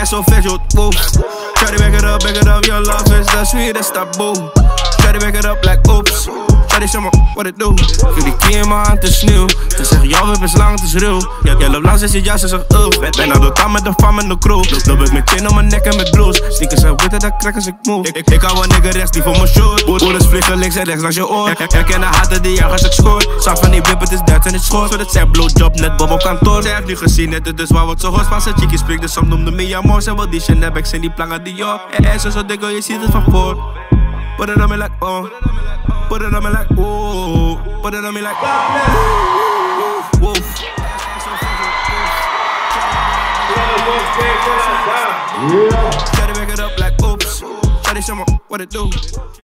ass so fat, you move. Try to back it up, your love is the sweetest taboo. Try to back it up like oops. Try to show me what it do. Ik heb die key in mijn hand, het is nieuw. Ze zeggen, jouw wip is lang, het is ruw. Jij loopt langs en ziet ja, ze zegt, ben nou doortaan met de fam en de crew. Loop ik met chain om mijn nek en met blues. Sneakers zijn witte, dat crack als ik move. Ik hou een nigger rechts, die voor mijn shoot. Boelers vliegen links en rechts langs je oor. Herken de haten die jagen als ik scoor. Zag van die wip, het is Duits en het schoot. Zodat zij blowjob, net bob op kantoor. Zij heeft nu gezien, net het is waar wat zo hoort. Van zijn chickie spreekt, dus soms noemde me ja mooi. Zij wil die Chanel, ik zijn die plangen die joh. En zo dik, je ziet het van voor. Put it on me like, oh. Put it on me like, ooh. Put it on me like, ooh. Try to back it up like oops. Try to show me what it do.